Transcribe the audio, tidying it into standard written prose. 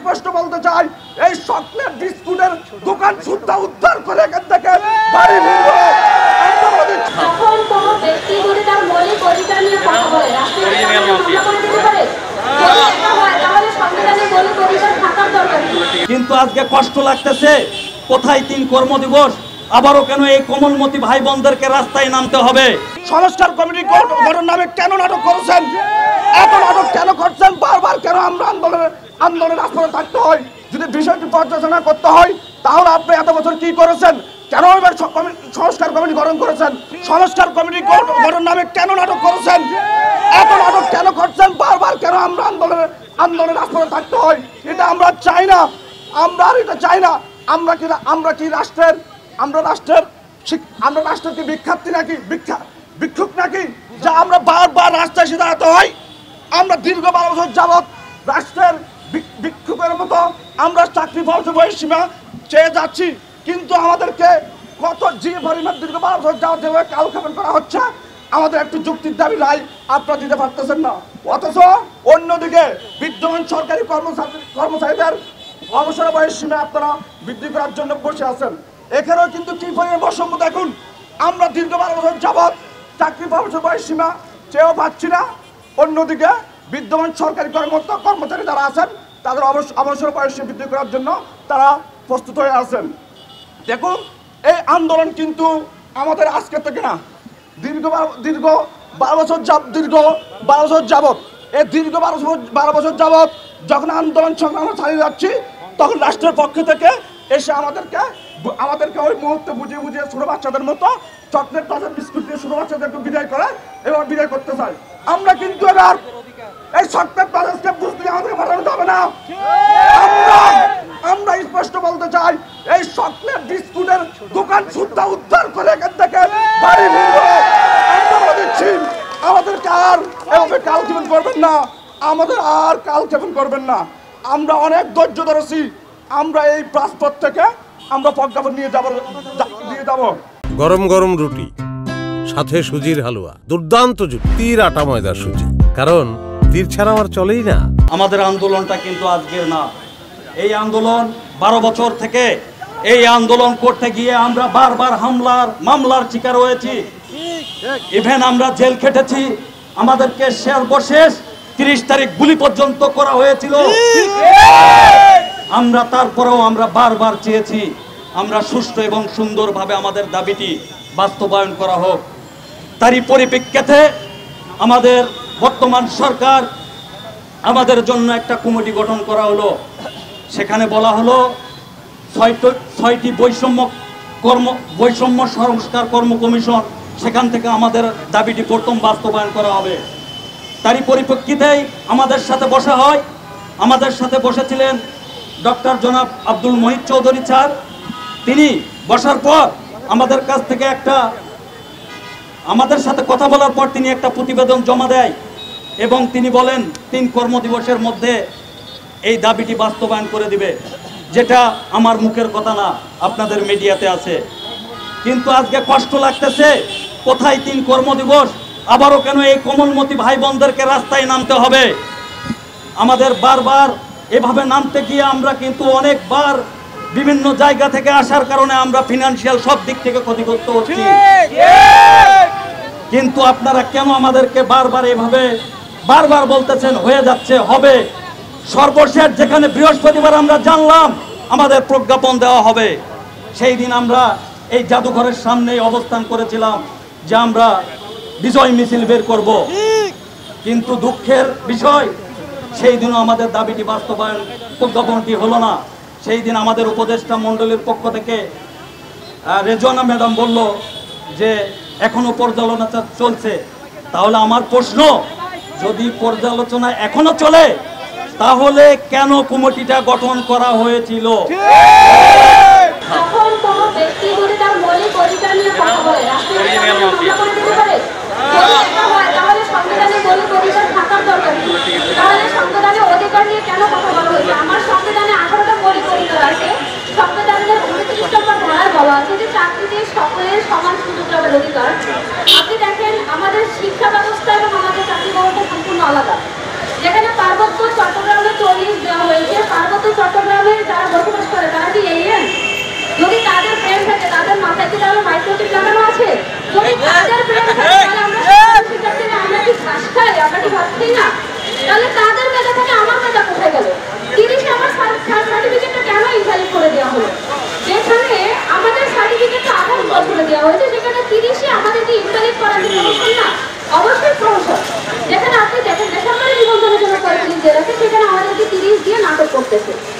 স্পষ্ট বলতে চাই, এই চকলেট বিস্কুটের দোকান সুদ্ধা উদ্ধার করে এখান থেকে বাড়ি ফিরবো। যখন কোনো ব্যক্তি যদি তার মৌলিক অধিকার নিয়ে কথা বলে, রাষ্ট্রীয় হামলা করে দিতে পারে, যদি এটা হয় তাহলে সংবিধানে মৌলিক অধিকার থাকার দরকার। কিন্তু আজকে কষ্ট লাগতেছে, কোথায় 3 কর্মদিবস, আবারও কেন এই কোমলমতি ভাই বোনদেরকে রাস্তায় নামতে হবে? সংস্কার কমিটি গঠন নামে কেন নাটক করেছেন? এত নাটক কেন করছেন? বারবার কেন আমরা আন্দোলনের রাজপথে থাকতে হয়? যদি বিষয়টি পর্যালোচনা করতে হয় তাহলে আপনি এত বছর কি করেছেন? কেন এবার সংস্কার কমিটি গঠন করেছেন? সংস্কার কমিটি গঠন নামে কেন নাটক করেছেন? এত নাটক কেন করছেন? বারবার কেন আমরা আন্দোলনের রাজপথে থাকতে হয়? এটা আমরা চাই না, আমরা আর এটা চাই না। আমরা কি রাষ্ট্রের কি বিখ্যাতি নাকি, ভিক্ষুক নাকি যা আমরা বারবার রাস্তায় এসে দাঁড়াতে হয়? আমরা দীর্ঘ 12 বছর যাবৎ রাষ্ট্রের ভিক্ষুকের মতো আমরা চাকরি বয়সসীমা চেয়ে যাচ্ছি, কিন্তু আমাদেরকে কত যে পরিমাণ দীর্ঘ 12 বছর যাওয়ার যেভাবে কালক্ষেপণ করা হচ্ছে, আমাদের একটু যুক্তির দাবি নাই, আপনারা দিতে পারতেছেন না। অথচ অন্যদিকে বিদ্যমান সরকারি কর্মচারীদের অবসর বয়সসীমা আপনারা বৃদ্ধি করার জন্য বসে আছেন। এখানেও কিন্তু কি পরিমাণ বৈষম্য দেখুন। আমরা দীর্ঘ 12 বছর যাবৎ চাকরি অবসর বয়সসীমা চেয়েও পাচ্ছি না, অন্যদিকে বিদ্যমান সরকারি কর্মচারী যারা আছেন তাদের অবসর বয়সসীমা বৃদ্ধি করার জন্য তারা প্রস্তুত হয়ে আছেন। দেখুন, এই আন্দোলন কিন্তু আমাদের আজকে থেকে না, দীর্ঘ 12 বছর যাবৎ এই দীর্ঘ 12 বছর যাবৎ যখন আন্দোলন সংগ্রাম চালিয়ে যাচ্ছি, তখন রাষ্ট্রের পক্ষ থেকে এসে আমাদেরকে ওই মুহূর্তে বুঝিয়ে ছোট বাচ্চাদের মতো চকলেট বিস্কুট দিয়ে ছোট বাচ্চাদেরকে বিদায় করে এবং বিদায় করতে চাই। আমরা কিন্তু এবার এই চকলেট বাজারকে বুঝতে আমাদের পাঠানো যাবে না। আমরা স্পষ্ট বলতে চাই, এই চকলেট বিস্কুটের দোকান সুদ্ধা উদ্ধার করে এখান থেকে বাড়ি ফিরবো। আমরা দিচ্ছি, আমাদেরকে আর এভাবে কালক্ষেপণ করবেন না, আমরা অনেক ধৈর্য ধরেছি। আমরা এই রাজপথ থেকে আমরা প্রজ্ঞাপন নিয়ে যাব। গরম গরম রুটি, সাথে সুজির হালুয়া, দুর্দান্ত জুটি, তীর আটা ময়দার সুজি, কারণ তীর ছাড়া আমার চলেই না। আমাদের আন্দোলনটা কিন্তু আজকের না, এই আন্দোলন 12 বছর থেকে এই আন্দোলন করতে গিয়ে আমরা বারবার মামলার শিকার হয়েছি, ইভেন আমরা জেল খেটেছি, আমাদেরকে সর্বশেষ 30 তারিখ গুলি পর্যন্ত করা হয়েছিল। আমরা তারপরেও আমরা বারবার চেয়েছি আমরা সুষ্ঠু এবং সুন্দরভাবে আমাদের দাবিটি বাস্তবায়ন করা হোক। তারই পরিপ্রেক্ষিতে আমাদের বর্তমান সরকার আমাদের জন্য একটা কমিটি গঠন করা হলো। সেখানে বলা হলো 6টি বৈষম্য সংস্কার কর্ম কমিশন, সেখান থেকে আমাদের দাবিটি প্রথম বাস্তবায়ন করা হবে। তারই পরিপ্রেক্ষিতেই আমাদের সাথে বসা হয়। আমাদের সাথে বসেছিলেন ডক্টর জনাব আব্দুল মহিদ চৌধুরী স্যার। তিনি বসার পর আমাদের কাছ থেকে আমাদের সাথে কথা বলার পর তিনি একটা প্রতিবেদন জমা দেয় এবং তিনি বলেন 3 কর্মদিবসের মধ্যে এই দাবিটি বাস্তবায়ন করে দিবে, যেটা আমার মুখের কথা না, আপনাদের মিডিয়াতে আছে। কিন্তু আজকে কষ্ট লাগতেছে, কোথায় 3 কর্মদিবস, আবারও কেন এই কোমলমতি ভাই বোনদেরকে রাস্তায় নামতে হবে? আমাদের বারবার এভাবে নামতে গিয়ে আমরা কিন্তু অনেকবার বিভিন্ন জায়গা থেকে আসার কারণে আমরা ফিনান্সিয়াল সব দিক থেকে ক্ষতিগ্রস্ত হচ্ছি। কিন্তু আপনারা কেন আমাদেরকে বারবার বলতেছেন হয়ে যাচ্ছে, হবে? সর্বশেষ যেখানে বৃহস্পতিবার আমরা জানলাম আমাদের প্রজ্ঞাপন দেওয়া হবে, সেই দিন আমরা এই জাদুঘরের সামনে অবস্থান করেছিলাম যে আমরা বিজয় মিছিল বের করব। কিন্তু দুঃখের বিষয়, সেই দিনও আমাদের দাবিটি বাস্তবায়ন প্রজ্ঞাপনটি হলো না। সেই দিন আমাদের উপদেষ্টা মণ্ডলীর পক্ষ থেকে রেজওয়ানা ম্যাডাম বলল যে এখনো পর্যালোচনা চলছে। তাহলে আমার প্রশ্ন, যদি পর্যালোচনা এখনো চলে তাহলে কেন কমিটিটা গঠন করা হয়েছিল? যখন কোনো ব্যক্তি যদি তার মৌলিক অধিকার নিয়ে কথা বলে, রাষ্ট্রীয় হামলা করে দিতে পারে, যদি এটা হয় তাহলে সংবিধানে মৌলিক অধিকার থাকার দরকার। তাহলে সংবিধানের অধিকার নিয়ে কেন কথা বলা হয়েছে? আমার সংবিধানে 18টা মৌলিক অধিকার আছে। সংবিধানের 29 নম্বর ধারায় বলা আছে যে চাকরিতে সকলের সমান সুযোগ পাওয়ার অধিকার। আপনি দেখেন, আমাদের শিক্ষা ব্যবস্থা এবং আমাদের চাকরি ব্যবস্থা সম্পূর্ণ আলাদা। যেখানে পার্বত্য চট্টগ্রামে 40 দেওয়া হয়েছে, পার্বত্য আসতেছে।